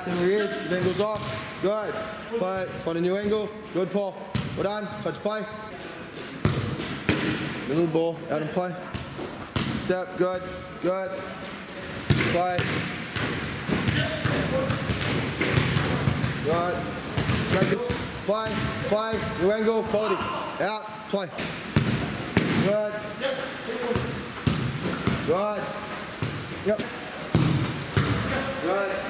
in your ears, keep angles off. Good. Play, find a new angle. Good, Paul. Well done. Touch play. Middle ball, out and play. Step, good, good. Play. Good. Play, play, new angle, quality. Out, play. Good. Good. Yep. Good.